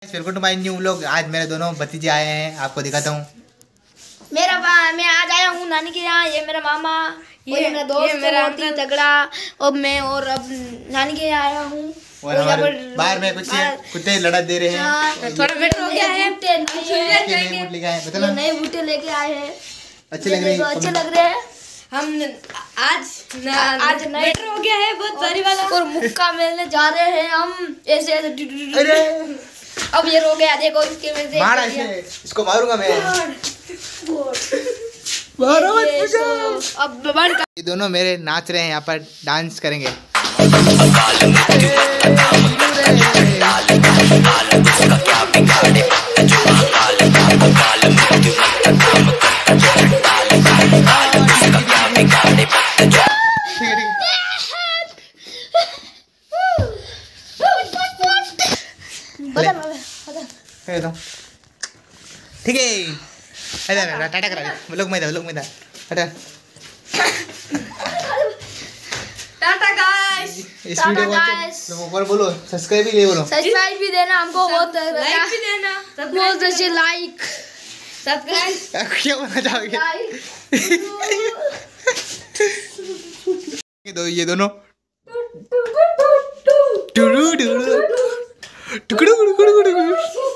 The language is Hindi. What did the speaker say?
Welcome to my new vlog. आज मेरे दोनों भतीजे आए हैं, आपको दिखाता हूँ। मैं आज आया हूँ नानी के यहाँ। ये मेरा मामा, ये मेरा दोस्त, मेरा तगड़ा। अब मैं और अब नानी के यहाँ आया हूँ। और हमारे बाहर में कुछ कुत्ते लड़ा दे रहे हैं। थोड़ा बेटर हो गया है। नए बूटे लेके आए हैं, अच्छे लग रहे हैं। अच्छे लग रहे हैं। हम आज बेटर हो गया है बहुत सारी वाला। और मुक्का मिलने जा रहे हैं हम ऐसे अब ये रो गया, देखो इसके में से मारा इसे, इसको मारूंगा मैं। मारो मत मुझे। अब ये दोनों मेरे नाच रहे हैं, यहाँ पर डांस करेंगे। ठीक है, टाटा करा दे। लोग में टाटा। Tata guys. इस वीडियो को ऊपर बोलो, सब्सक्राइब भी बोलो, सब्सक्राइब भी देना हमको, बहुत लाइक भी देना, बहुत अच्छे लाइक सब्सक्राइब। क्या बोलना चाहोगे? ये दोनों टुडू टुडू टुकड़ू